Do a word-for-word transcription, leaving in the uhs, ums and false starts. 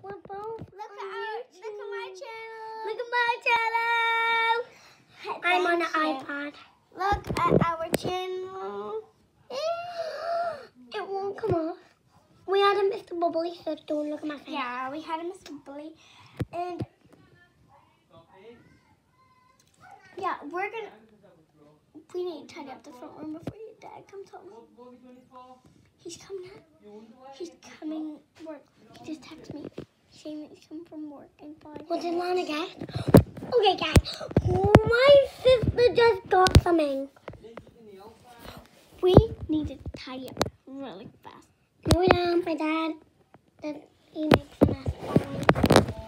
We're both Look on at our, YouTube. look at my channel. Look at my channel. I'm on an iPad. Look at our channel. It won't come off. We had a Mister Bubbly, so don't look at my face. Yeah, we had a Mister Bubbly, and yeah, we're gonna. We need to tidy up the front room before your dad comes home. He's coming out. He's coming work. He just texted me saying he's coming from work in five. What did Lana get? Okay, guys. My sister just got something. We need to tidy up really fast. No, we don't. My dad, that he makes a mess.